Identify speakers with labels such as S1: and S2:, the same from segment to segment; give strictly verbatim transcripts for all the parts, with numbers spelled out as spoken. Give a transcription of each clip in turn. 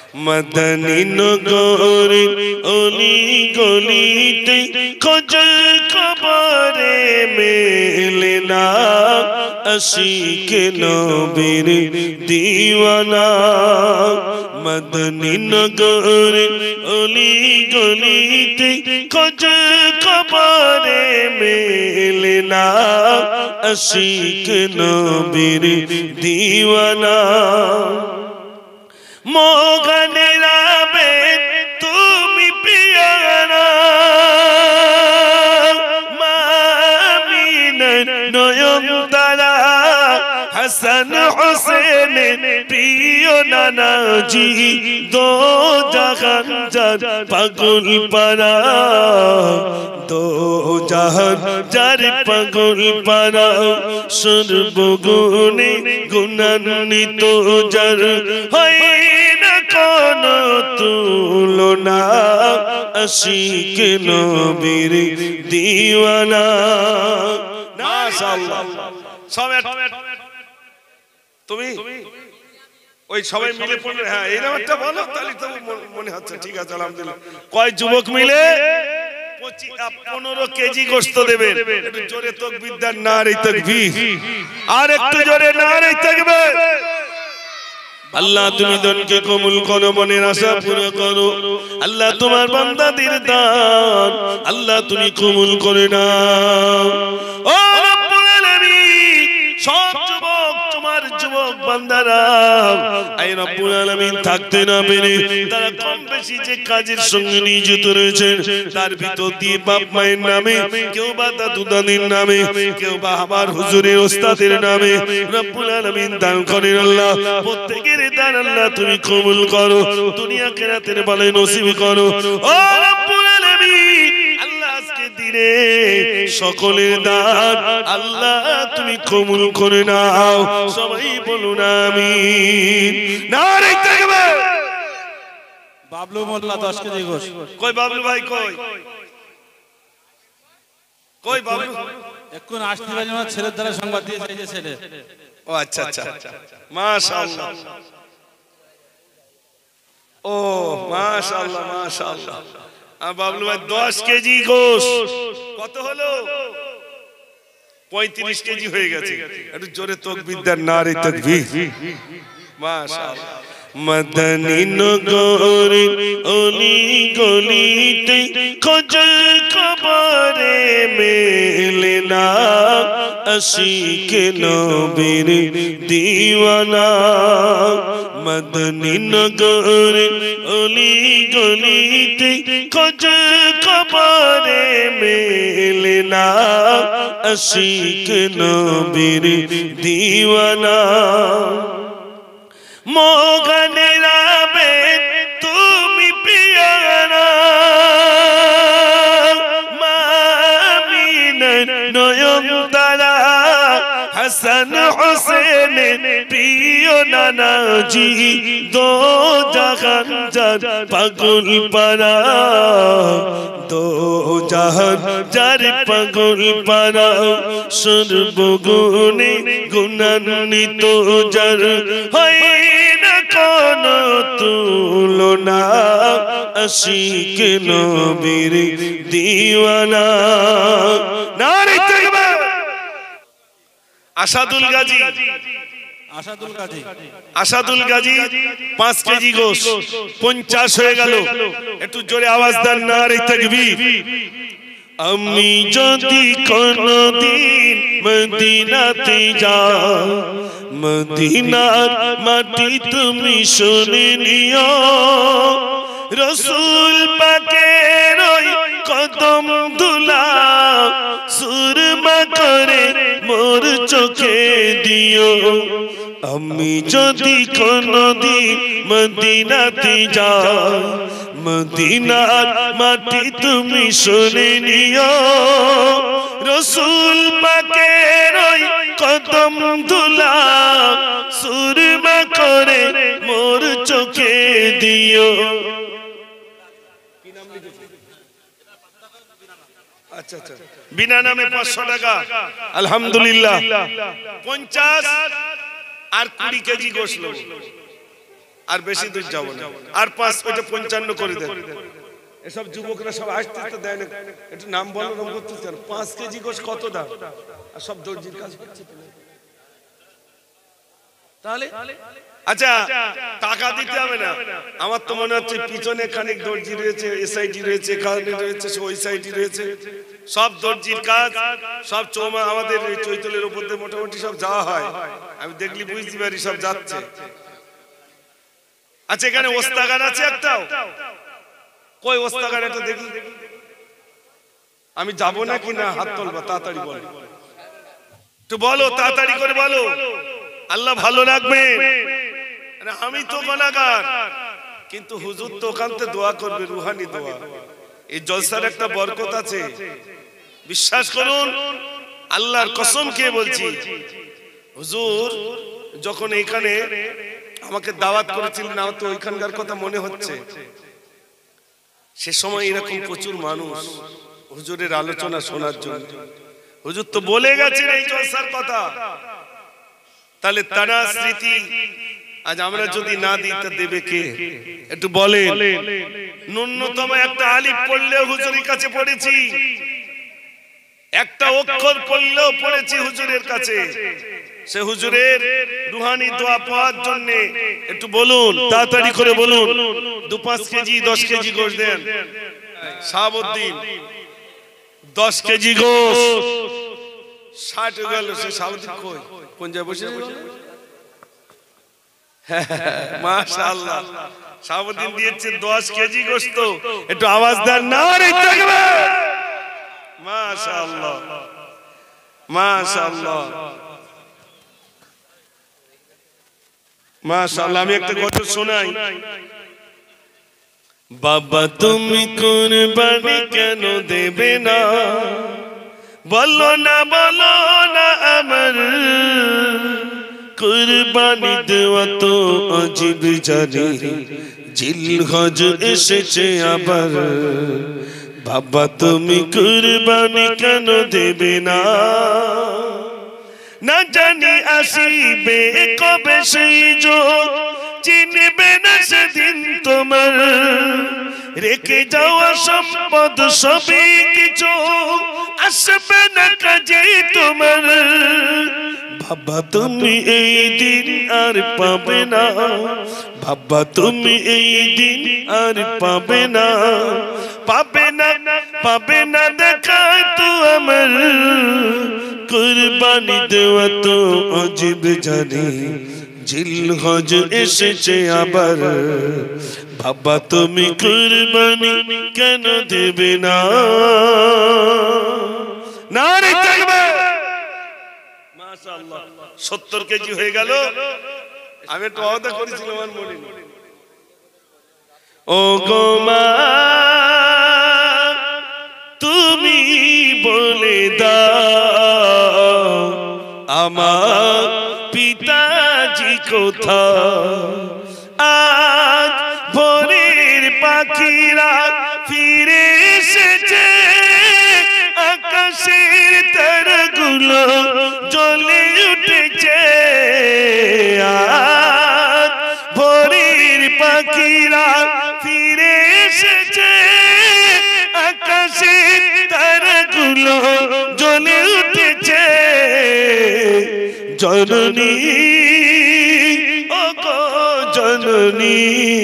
S1: मदनी नगर अली गलीते खोज खबरे मिलना आशिक नबीर दीवाना मदनी नगर अली गलीते खोज खबरे मिलना आशिक नबीर दीवाना मोगने राबे तुमी पियारा मामीन नयन तारा हसन हुसैन प्रिय नाना जी दो जहान जार पागल पारा दो जहान जार पागल पारा सर्वगुणे गुणान्वित जार है কোনো তুলনা আশিক নবীর দিওয়ানা মাশাআল্লাহ সবাই তুমি ওই সবাই মিলে পড়লে হ্যাঁ এই নামটা বলো তাহলে তো মনে হচ্ছে ঠিক আছে আলহামদুলিল্লাহ কয় যুবক মিলে পনেরো কেজি গোশত দেবেন একটু জোরে তাকবীর দেন নারে তাকবীর আর একটু জোরে নারে তাকবীর अल्लाह तुम्हें दन के कबूल करो बने आशा पूरा करो अल्लाह तुम्हार बंदाদের दान अल्लाह तुम्हें कबूल करे ना ओ रब्बुल आलामीन सब যুবক তোমার যুবক বান্দারা আই রব্বুল আলামিন থাকতে না পেরে তারা কম বেশি যে কাজের সঙ্গে নিয়োজিত রয়েছেন তার ভিতর দিয়ে বাপ মায়ের নামে কেউ বা দাদু দাদির নামে কেউ বা আমার হুজুরের ওস্তাদের নামে রব্বুল আলামিন দান করেন আল্লাহ প্রত্যেকের দান আল্লাহ তুমি কবুল করো দুনিয়া কিরাতের বলে নসিব করো ও রব্বুল আলামিন আল্লাহ আজকে দিনে সকলের দান আল্লাহ তুমি কবুল করে নাও সবাই বলুন আমিন নারে তাকবীর বাবলু মোল্লা দশ কেজি গোশত কই বাবলু ভাই কই কই বাবলু এখন আসতে পারি না ছেলের দ্বারা সংবাদ দিয়েছে এই যে ছেলে ও আচ্ছা আচ্ছা মাশাআল্লাহ ও মাশাআল্লাহ মাশাআল্লাহ আ বাবলু ভাই দশ কেজি গোশত কত হলো পঁয়ত্রিশ কেজি হয়ে গেছে একটু জোরে তাকবীর দেন নারে তাকবীর মাশাআল্লাহ मदनी नगर अली गलीते खोज खबरे मिलना आशिक नबीर दीवाना मदनी नगर अली गलीते खोज खबरे मिलना आशिक नबीर दीवाना मोगने राबे तुमी पियारा मामीन नयन तारा हसन हुसैन प्रिय नाना जी दो जहान जार पागल पारा दो जहान जार पागल पारा सर्वगुणे गुणान्वित जार है কোনো তুলনা আশিক নবীর দিওয়ানা নারে তাকবীর আসাদুল গাজী আসাদুল গাজী আসাদুল গাজী পাঁচ কেজি গোশত পঞ্চাশ হয়ে গেল একটু জোরে আওয়াজ দেন নারে তাকবীর আমি যদি কোনদিন মদিনাতে যাই মদিনার মাটি তুমি শুনে নিও রাসূল পাকের ওই কদম ধুলা সুরমা করে মোর চোখে দিও আমি যদি কোনদিন মদিনাতে যাই মদিনার মাটি তুমি শুনে নিও রাসূল পাকের ওই কদম ধুলা সুরমা করে মোর চোখে দিও আচ্ছা আচ্ছা বিনা নামে পাঁচশো টাকা আলহামদুলিল্লাহ পঞ্চাশ আর কুড়ি কেজি গোশত আর বেশি দূর যাব না, আর পাঁচ ওইটা পঞ্চান্ন করে দেন। এসব যুবকরা সব আসতে তো দেয় না, একটু নাম বলো, নাম করতে চান। পাঁচ কেজি গোশ কত দাম? আর সব দর্জির কাজ করছে তাহলে। আচ্ছা টাকা দিতে হবে না, আমার তো মনে হচ্ছে পিছনে খানিক দর্জি রয়েছে, এসআইটি রয়েছে, এখানে রয়েছে, ওই সাইডি রয়েছে, সব দর্জির কাজ, সব চৌমা আমাদের চৈতলের উপর দিয়ে মোটামুটি সব যাওয়া হয়, আমি দেখলি বুঝতে পারি সব যাচ্ছে। আচ্ছা এখানে ওস্তাগার আছে একটাও? কই ওস্তাগার এটা দেখি, আমি যাবো না কি না? হাত তোলবা, তাড়াতাড়ি বলো, একটু বলো, তাড়াতাড়ি করে বলো, আল্লাহ ভালো রাখবে। আমি তো গুনাহগার, কিন্তু হুজুর তো ওখান থেকে দোয়া করবে, রুহানি দোয়া। এই জলসার একটা বরকত আছে, বিশ্বাস করুন, আল্লাহর কসম খেয়ে বলছি। হুজুর যখন এখানে আমাকে দাওয়াত করেছিলেন, আমার তো ওইখানকার কথা মনে হচ্ছে, সে সময় এরকম প্রচুর মানুষ হুজুরের আলোচনা শোনার জন্য। হুজুর তো বলে গেছেন এই জলসার কথা, তাহলে তারা স্মৃতি আজ আমরা যদি না দিই তা দেবে কে? একটু বলেন। ন্যূনতম একটা আলিফ পড়লেও হুজুরের কাছে পড়েছি, একটা অক্ষর পড়লেও পড়েছি হুজুরের কাছে। সে হুজুরের রুহানি দোয়া পাওয়ার জন্য একটু বলুন, তাড়াতাড়ি করে বলুন। দু পাঁচ কেজি দশ কেজি গোশ দেন। শাহাবুদ্দিন দশ কেজি গোশ, ষাট গেল। সে শাহাবুদ্দিন কই, কোন জায়গায় বসে? মাশাআল্লাহ, শাহাবুদ্দিন দিয়েছে দশ কেজি গোশত। একটু আওয়াজ দেন, নারে তাকবীর। মাশাআল্লাহ, মাশাআল্লাহ, মাশাআল্লাহ। আমি একটা গজল শোনাই। বাবা তুমি কুরবানি কেন দেবে না? বলো না, বলো না, আমার কুরবানি দেওয়া তো আজীব জানি, জিলহজ এসেছে আবার। বাবা তুমি কুরবানি কেন দেবে না? না জানি আসিবে কবে সেই যোগ, চিনবে না সেদিন তোমার রেখে যাওয়া সম্পদ সবই কিছু, আসবে না কাজে তোমার। বাবা তুমি এই দিন আর পাবে না, বাবা তুমি এই দিন আর পাবে না, পাবে না, পাবে না দেখা তো আমার। কুরবানি দেওয়া তো আজীব জানি, জিলহজ এসেছে আবার। বাবা তুমি কুরবানি কেন দেবে না? নারে তাকবীর। মাশাআল্লাহ, সত্তর কেজি হয়ে গেল। আমি একটু ওয়াদা করেছিলাম, আমার মনে নেই। ও গো মা তুমি বলে দাও, আমার পিতাজি কোথায়? আজ ভোরের পাখিরা ফিরে এসেছে, আকাশের তারাগুলো জ্বলে উঠেছে। আজ ভোরের পাখিরা ফিরে এসেছে, আকাশের তারাগুলো জ্বলে উঠেছে। জননী ও গো জননী,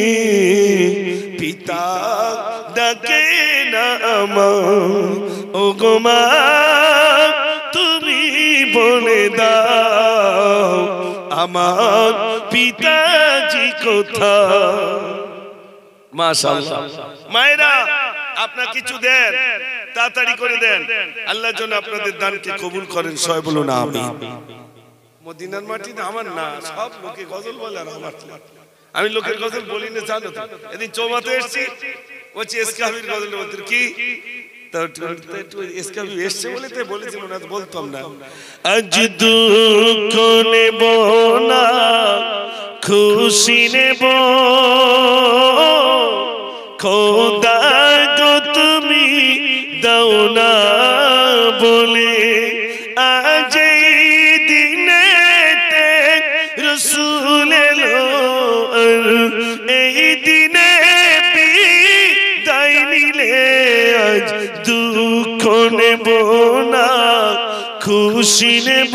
S1: পিতা ডাকে না আমার। ও গো মা তুমি বলে দাও, আমার পিতাজি কোথায়? মাশাআল্লাহ। মায়েরা আপনারা কিছু দেন, তাড়াতাড়ি করে দেন, আল্লাহ যেন আপনাদের দানকে কবুল করেন। সবাই বলুন আমিন। মদিনার মাটি না আমার না, সব লোকে গজল বলে আর আমার না। আমি লোকের গজল বলি না, জানো তো। এদিন চৌমাতে এসেছি, বলছি এসকাবির গজল বলতে কি এসছে বলে তো বলেছিল না, বলতাম না। আজ দুঃখ নেব না, খুশি নেব, খোদা গো তুমি দাও না বলে। আজ দিনেতে রসুল এলো, দিনে বিদায় নিলে আজ দুঃখ নেব না খুশি নেব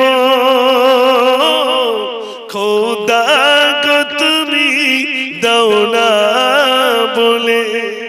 S1: খোদা গো তুমি দাও না বলে।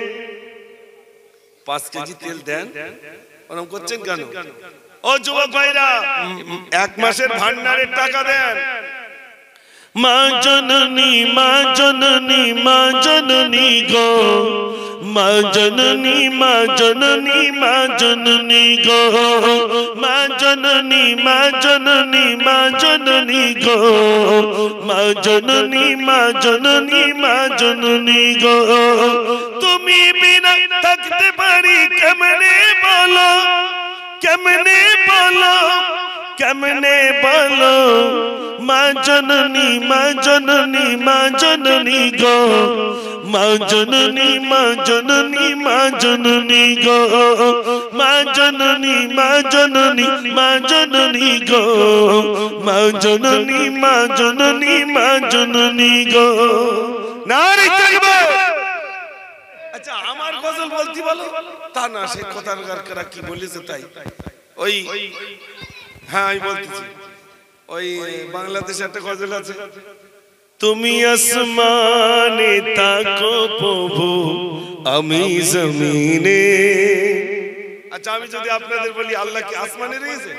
S1: পাঁচ কেজি তেল দেন ওরকম করছেন কেন? ও যুবক ভাইরা এক মাসের ভান্ডারের টাকা দেন। মা জননী মা জননী মা জননী গো মা জননী মা জননী মা জননী গো মা জননী মা জননী মা জননী গো মা জননী মা জননী মা জননী গো তুমি বিনা থাকতে পারি কেমনে বলো কেমনে বলো কেমনে বলো মা জননী মা জননী মা জননী গো মা জননী মা জননী মা জননী গো মা জননী মা জননী মা জননী গো মা জননী মা জননী মা জননী গো। নারী তাকবীর। আচ্ছা আমার গজল বলতি বলো তা না সে কথার কারা কি বলেছে তাই ওই হ্যাঁ আমি বলতেছি ওই বাংলাদেশে একটা গজল আছে তুমি আসমানে তাকো প্রভু আমি জমিনে। আচ্ছা আমি যদি আপনাদের বলি আল্লাহ কি আসমানে রয়েছে?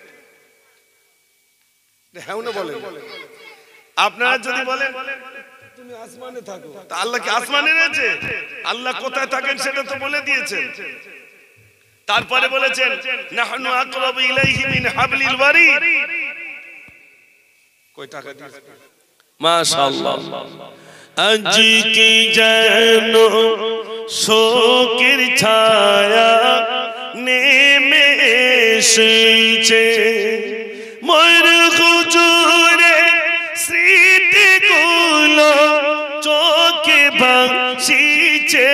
S1: হ্যাঁ না বলেন। আপনারা যদি বলেন তুমি আসমানে থাকো তা আল্লাহ কি আসমানে রয়েছে? আল্লাহ কোথায় থাকেন সেটা তো বলে দিয়েছেন। তারপরে বলেছেন নাহনু আকরাবু ইলাইহি মিন হাবলিল ওয়ারিদ। কয় টাকা দিয়েছে? মাশাআল্লাহ। আজ কি যেন শোকের ছায়া নেমে এসেছে মোর হুজুরের স্মৃতিগুলো চোখে ভাসিছে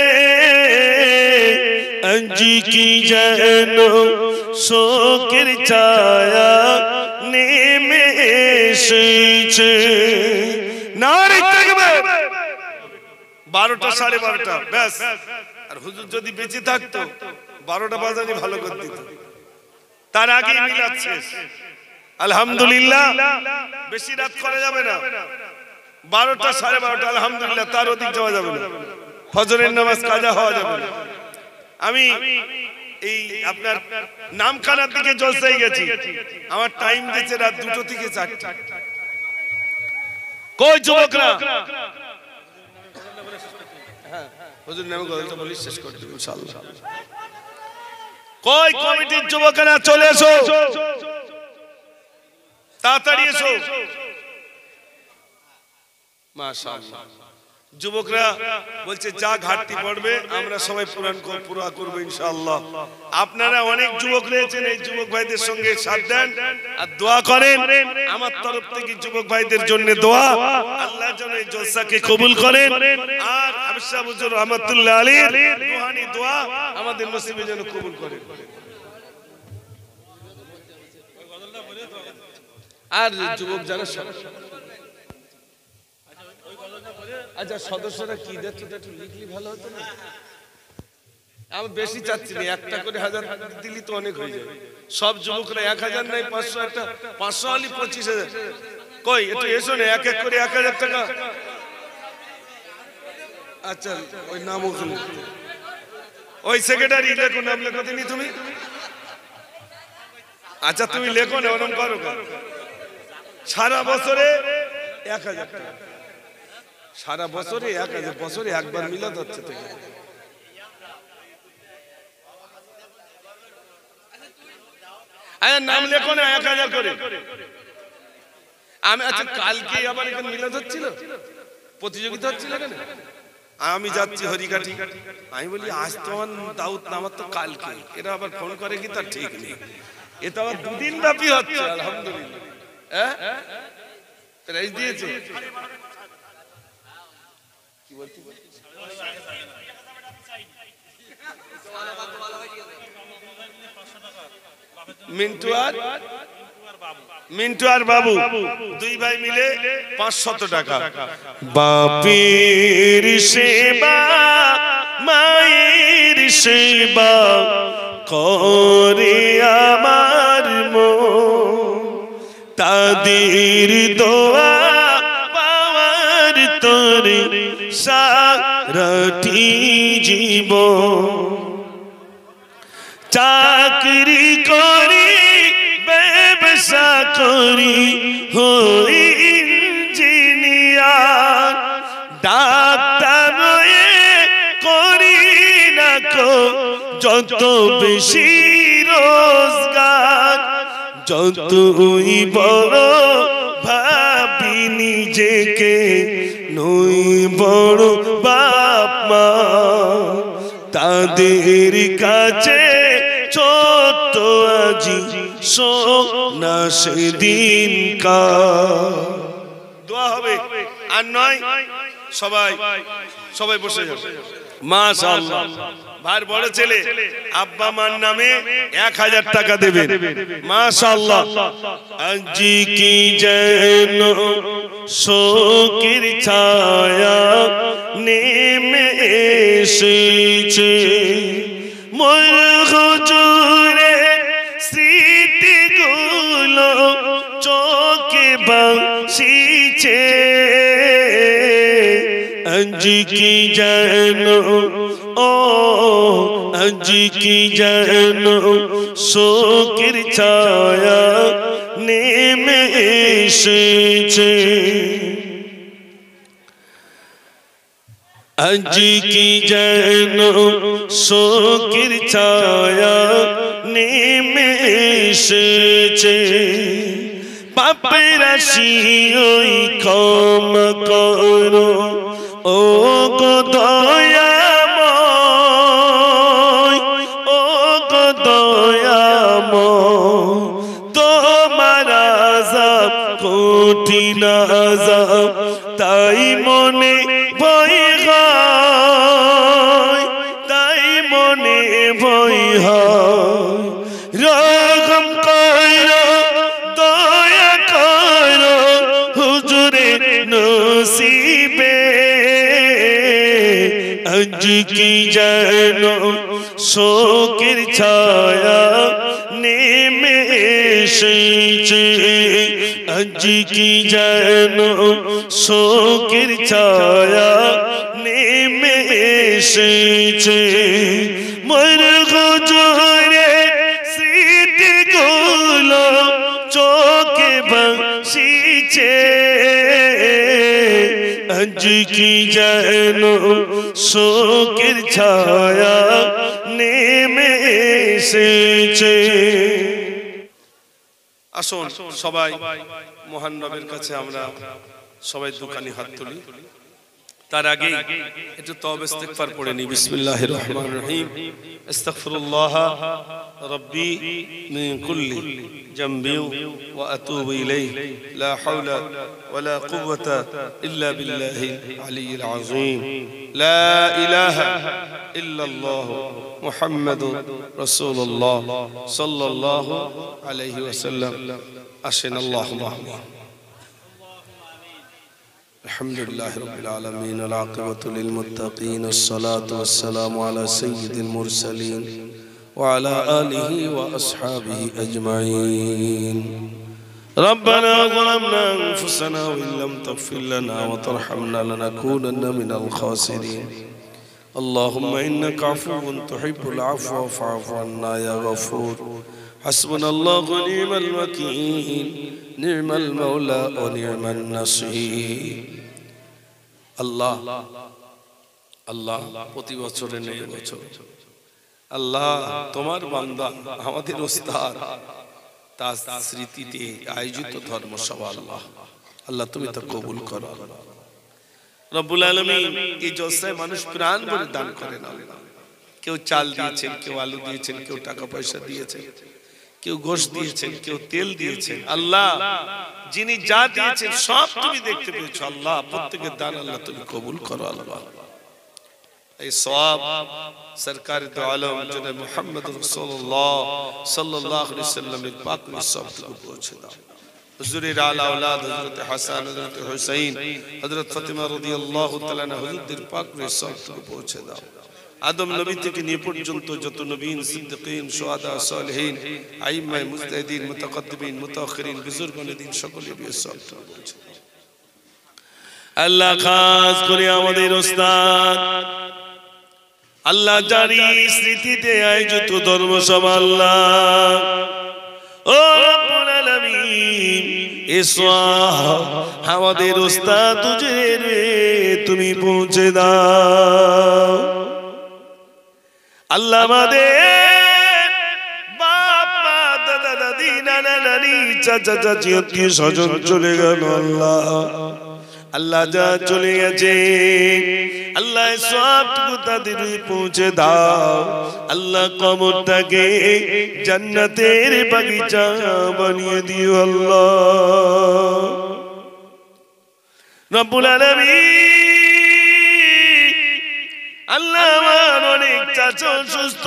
S1: আজ কি যেন শোকের ছায়া নেমে এসেছে। নারী তাকবীর। বারোটা সাড়ে বারোটা ব্যাস। আর হুজুর যদি বেঁচে থাকতো বারোটা বাজানি ভালো করে দিত। তার আগে মিলাদ শেষ আলহামদুলিল্লাহ। বেশি রাত করা যাবে না। বারোটা সাড়ে বারোটা আলহামদুলিল্লাহ, তার অধিক যাওয়া যাবে না। ফজরের নামাজ কাজা হওয়া যাবে না। আমি এই আপনার নামখানার দিকে জলসায় গেছি, আমার টাইম দিয়েছে রাত দুটো থেকে চারটা। কই যুবকরা হুজুর নামে গজলটা বলি শেষ করে দেব ইনশাআল্লাহ। কই কমিটির যুবকেরা চলে এসো, তাড়াতাড়ি এসো। মাশাআল্লাহ। যুবকরা বলছে যা ঘাটতি পড়বে আমরা সবাই পূরণ পুরা করব ইনশাআল্লাহ। আপনারা অনেক যুবক রয়েছেন, এই যুবক ভাইদের সঙ্গে সাথ দেন আর দোয়া করেন। আমার তরফ থেকে যুবক ভাইদের জন্য দোয়া, আল্লাহ যেন এই জলসাকে কবুল করেন। আর আমির সাহেব হুজুর রহমাতুল্লাহ আলাইহি রুহানি দোয়া আমাদের নসিবে যেন কবুল করেন। আর যুবক যারা আচ্ছা সদস্যরা কি দিচ্ছে একটু লিখলি ভালো হতো না? আমি বেশি চাচ্ছি না, একটা করে হাজার দিলি তো অনেক হয়ে যাবে। সব যুবকরা এক হাজার নাই পাঁচশো, একটা পাঁচশো আলি পঁচিশ হাজার। কই একটু এসো না, এক এক করে এক হাজার টাকা। আচ্ছা ওই নাম ওখানে ওই সেক্রেটারি লেখো, নাম লেখো দিনি তুমি। আচ্ছা তুমি লেখো না, ওরকম করো। সারা বছরে এক হাজার টাকা, সারা বছরে এক হাজার, বছরে একবার মিলাদ হচ্ছে থেকে। নাম লেখো না এক হাজার করে। আমি আচ্ছা কালকে আবার এখানে মিলাদ হচ্ছিল, প্রতিযোগিতা হচ্ছিল এখানে। আমি যাচ্ছি হরিকাঠি, আমি বলি আজ তো আমার দাউদ নামার তো কালকে। এরা আবার ফোন করে কি তার ঠিক নেই, এটা আবার দুদিন ব্যাপী হচ্ছে। আলহামদুলিল্লাহ হ্যাঁ প্রাইজ দিয়েছে। মিন্টু আর মিন্টু আর বাবু দুই ভাই মিলে পাঁচশত টাকা। বাপের সেবা মায়ের সেবা করে আমার মন, তাদের দোয়া পাওয়ার তরে সারাটি জীবন। চাকরি করি ব্যবসা করি হই ইঞ্জিনিয়ার, ডাক্তার হয়ে করি না কো যত বেশি রোজগার, যতই বড় ভাবি নিজেকে নই বড় বাপ মা, তাদের কাছে ছোট্ট আজি সোনা সেদিন কা। দোয়া হবে আর নয়, সবাই সবাই বসে যাবে। মাশাআল্লাহ, ভাইয়ের বড় ছেলে আব্বা মার নামে এক হাজার টাকা দেবেন। মাশাআল্লাহ, আজ কি যেন শোকের ছায়া নেমে এসেছে, মোর হুজুরের স্মৃতিগুলো চোখে ভাসিছে, আজ কি যেন ও আজ কি যেন শোকের ছায়া নেমে এসেছে, আজ কি যেন শোকের ছায়া নেমে এসেছে, পাপের রাশি ওই ক্ষমা করো ও গো দয়াময়, ও গো দয়াময়, তোমার আযাব কঠিন আযাব, তাই মনে ভয় হয়, তাই মনে ভয় হয়, রহম করো দয়া করো হুজুরের নসিবে, আজ কি যেন শোকের ছায়া নেমে এসেছে, আজ কি যেন শোকের ছায়া নেমে এসেছে, মোর হুজুরের স্মৃতিগুলো চোখে ভাসিছে, আজ কি যেন শোকের ছায়া নেমে এসেছে। আসুন সবাই মহান রবের কাছে আমরা সবাই দুখানি হাত তুলি। তার আগে একটু তওবা ইস্তিগফার পড়ে নি। বিসমিল্লাহির রহমানির রহিম। আস্তাগফিরুল্লাহ রাব্বি মিন কুল্লি জামবি ওয়া আতুবু ইলাইহি লা হাওলা ওয়ালা কুওয়াতা ইল্লা বিল্লাহিল আলিয়্যিল আযীম। লা ইলাহা ইল্লাল্লাহ মুহাম্মাদুর রাসূলুল্লাহ সাল্লাল্লাহু আলাইহি ওয়াসাল্লাম। আসেন আল্লাহুম্মা আমিন। الحمد لله رب العالمين والعاقبة للمتقين والصلاة والسلام على سيد المرسلين وعلى آله وأصحابه أجمعين. ربنا ظلمنا أنفسنا وإن لم تغفر لنا وترحمنا لنكونن من الخاسرين. اللهم إنك عفو تحب العفو فاعف عنا يا غفور. حسبنا الله ونعم الوكيل نعم المولى ونعم النصير. আল্লাহ আল্লাহ প্রতি বছরে নেই বছর আল্লাহ তোমার বান্দা আমাদের ওস্তাদ তার স্মৃতিতে আয়োজিত ধর্মসভা আল্লাহ আল্লাহ তুমি তা কবুল করো। রব্বুল আলামিন এই জলসায় মানুষ প্রাণ ভরে দান করেন। কেউ চাল দিয়েছেন, কেউ আলু দিয়েছেন, কেউ টাকা পয়সা দিয়েছেন, কেউ গোশত দিয়েছেন, কেউ তেল দিয়েছেন। আল্লাহ যিনি যা দিয়েছেন সব তুমি দেখতে পেয়েছো আল্লাহ, প্রত্যেকের দান আল্লাহ তুমি কবুল করো আল্লাহ। এই সওয়াব সরকার দু আলম জনাব মুহাম্মদ রাসূলুল্লাহ সাল্লাল্লাহু আলাইহি ওয়াসাল্লামের পাক সওয়াবটুকু পৌঁছে দাও। হুজুরের আলা আওলাদ হযরত হাসান, হযরত হুসাইন, হযরত ফাতিমা রাদিয়াল্লাহু তাআলা আনহা হুজুরদের পাক সওয়াবটুকু পৌঁছে দাও। আদম নবী থেকে নিয়ে পর্যন্ত যত নবীন, সিদ্দিকিন, শুহাদা, সালেহিন, আইম্মা, মুজতাহিদিন, মুতাকাদ্দিমিন, মুতাআখিরিন, বুজুর্গানে দ্বীন সকলের সওয়াবটুকু পৌঁছে দাও। আল্লাহ খাস করে আমাদের ওস্তাদ আল্লাহ জারি স্মৃতিতে আয়োজিত ধর্মসভা আল্লাহ ও রব্বুল আলামিন ইসওয়াব আমাদের ওস্তাদ হুজুরে তুমি পৌঁছে দাও। আল্লাহ আমাদের বাপ মা দাদা দাদি নানা নানি চাচা চাচি আত্মীয় স্বজন চলে গেল আল্লাহ আল্লাহ যা চলে গেছে আল্লাহ সবটুকু তাদের পৌঁছে দাও। আল্লাহ কবরটাকে জান্নাতের বাগিচা বানিয়ে দিও আল্লাহ রব্বুল আলামিন। আল্লাহ আমার অনেক চাচা সুস্থ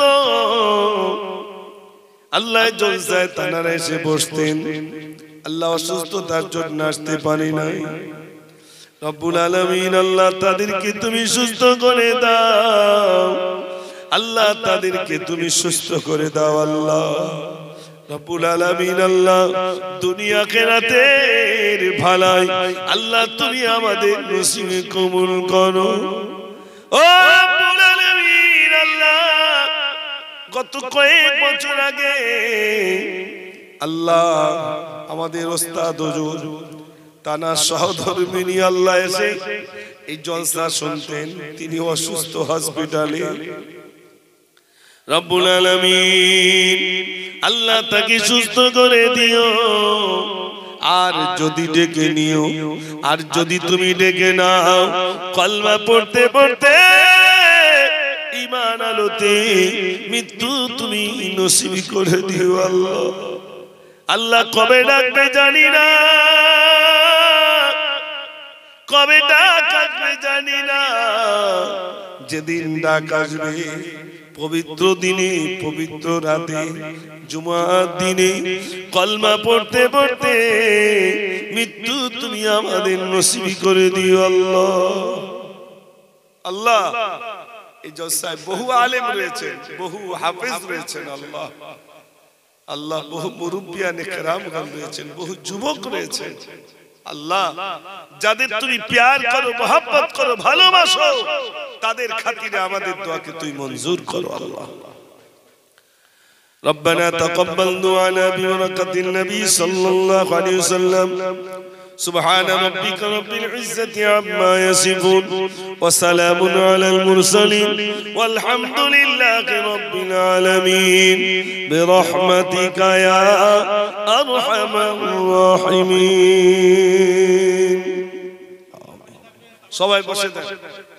S1: আল্লাহ জলসায় তানারা এসে বসতেন আল্লাহ অসুস্থতার জন্য আসতে পারি নাই রব্বুল আলামিন আল্লাহ তাদেরকে তুমি সুস্থ করে দাও আল্লাহ তাদেরকে তুমি সুস্থ করে দাও আল্লাহ রব্বুল আলামিন আল্লাহ দুনিয়া আখিরাতের ভালাই আল্লাহ তুমি আমাদের নসিবে কবুল করো ও রব্বুল আলামিন আল্লাহ গত কয়েক বছর আগে আল্লাহ আমাদের ওস্তাদ হুজুর তানা সহধর্মিনী আল্লাহ এসে এই জলসা শুনতেন তিনি অসুস্থ হসপিটালে রব্বুল আলামিন আল্লাহ তাকে সুস্থ করে দিও আর যদি ডেকে নিও আর যদি তুমি ডেকে নাও কলমা পড়তে পড়তে ঈমান আলোতে মৃত্যু তুমি নসিব করে দিও আল্লাহ আল্লাহ কবে ডাকবে জানি না কবে ডাক আসবে জানি না যেদিন ডাক আসবে পবিত্র দিনে পবিত্র রাতে জুমার দিনে কলমা পড়তে পড়তে মৃত্যু তুমি আমাদের নসিব করে দিও আল্লাহ আল্লাহ এই জলসায় বহু আলেম রয়েছেন বহু হাফেজ রয়েছেন আল্লাহ আল্লাহ বহু মুরব্বিয়ানে কেরামগণ রয়েছেন বহু যুবক রয়েছেন আল্লাহ যাদের তুমি প্যার করো মহব্বত করো ভালোবাসো তাদের খাতিরে আমাদের দোয়াকে তুমি মঞ্জুর করো আল্লাহ ربنا تقبل دعانا ببركة النبي صلى الله عليه وسلم سبحان ربك رب العزة عما يصفون وسلام على المرسلين والحمد لله رب العالمين برحمتك يا أرحم الراحمين. সবাই বসে থাকুন.